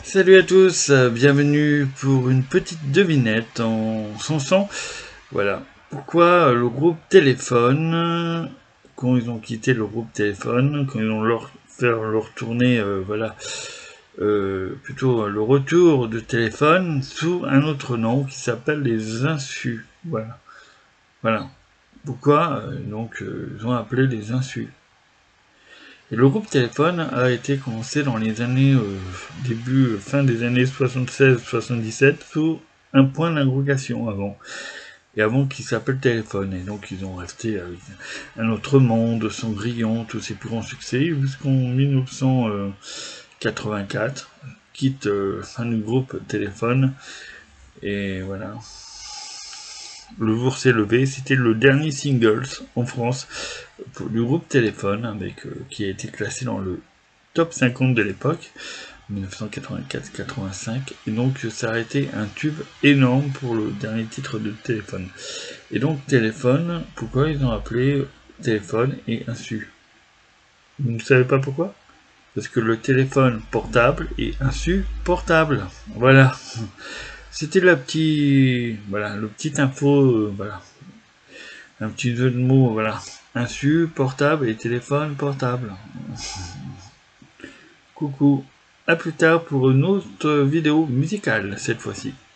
Salut à tous, bienvenue pour une petite devinette en son. Voilà. Pourquoi le groupe Téléphone, quand ils ont quitté le groupe Téléphone, quand ils ont fait leur tournée, plutôt le retour de Téléphone sous un autre nom qui s'appelle les Insus. Voilà. Pourquoi ils ont appelé les Insus. Et le groupe Téléphone a été commencé dans les années fin des années 76-77 sous un point d'interrogation et avant qu'il s'appelle Téléphone. Et donc ils ont resté avec un autre monde, Cendrillon, tous ces plus grands succès, jusqu'en 1984, quitte fin du groupe Téléphone. Et voilà. Le jour s'est levé, c'était le dernier single en France du groupe Téléphone, qui a été classé dans le top 50 de l'époque, 1984-85, et donc ça a été un tube énorme pour le dernier titre de Téléphone. Et donc Téléphone, pourquoi ils ont appelé Téléphone et Insu? Vous ne savez pas pourquoi? Parce que le téléphone portable est insupportable. Voilà. C'était le petit info, un petit jeu de mots, voilà. Insu, portable et téléphone portable. Coucou. À plus tard pour une autre vidéo musicale cette fois-ci.